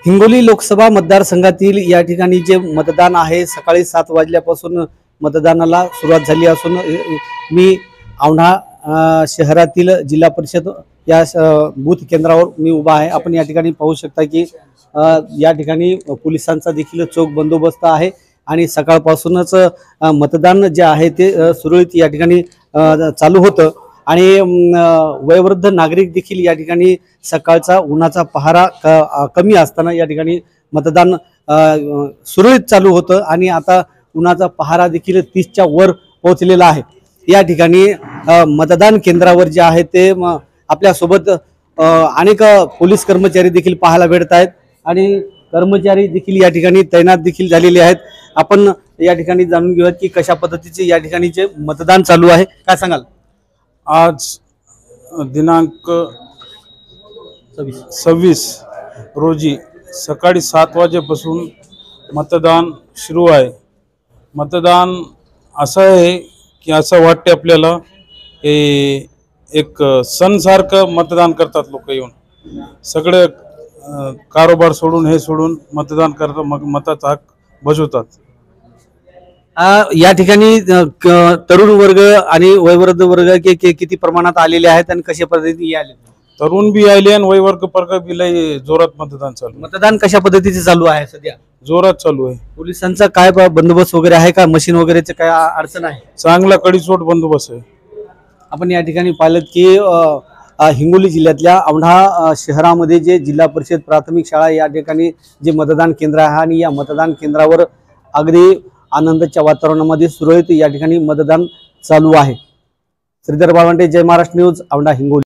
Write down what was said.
हिंगोली लोकसभा मतदारसंघातील या ठिकाणी जे मतदान आहे सकाळी 7 वाजल्यापासून मतदानाला सुरुवात झाली असून मी औंढा शहरातील जिल्हा परिषद या बूथ केंद्रावर मी उभा आहे। आपण या ठिकाणी पाहू शकता की या ठिकाणी पोलिसांचा देखील चोख बंदोबस्त आहे आणि सकाळपासूनच मतदान जे आहे ते सुरळीत या ठिकाणी चालू होतं आणि वयोवृद्ध नागरिक देखील या ठिकाणी सकाळचा उन्हाचा पहारा कमी असताना या ठिकाणी मतदान सुरळीत चालू होतं आणि आता उन्हाचा पहारा देखील 30च्या वर पोहोचलेला आहे। या ठिकाणी मतदान केंद्रावर जे आहे ते आपल्या सोबत अनेक पोलीस कर्मचारी देखील पाहायला भेटत आहेत आणि कर्मचारी देखील या ठिकाणी तैनात देखील झालेले आहेत। आपण या ठिकाणी जाणून घेऊयात की कशा पद्धतीचे या ठिकाणी जे मतदान चालू आहे, काय सांगाल? आज दिनांक 26 रोजी सकाळी 7 वाजेपासून मतदान सुरू आहे। मतदान असं आहे की असं वाटते आपल्याला एक सणसारखं मतदान करतात लोक येऊन, सगळे कारोबार सोडून हे सोडून मतदान करतात, मग मताचा हक बजावतात। या ठिकाणी तरुण वर्ग आणि वयोवृद्ध वर्ग किती प्रमाणात आलेले आहेत आणि कशा पद्धतीने आले? तरुण बी आले आणि वयवर्ग वर्ग बी लय जोरात मतदान चालू। मतदान कशा पद्धतीचे चालू आहे? सध्या जोरात चालू आहे। पोलिसांचा काय बंदोबस्त वगैरे आहे का? मशीन वगैरेचे काय अडचण आहे? चांगला कडेचोट बंदोबस्त आहे। आपण या ठिकाणी पाहिलं की हिंगोली जिल्ह्यातल्या औंढा शहरामध्ये जे जिल्हा परिषद प्राथमिक शाळा या ठिकाणी जे मतदान केंद्र आहे आणि या मतदान केंद्रावर अगदी आनंदाच्या वातावरणामध्ये सुरळीत या ठिकाणी मतदान चालू आहे। श्रीधर बावंटे, जय महाराष्ट्र न्यूज, औंढा, हिंगोली।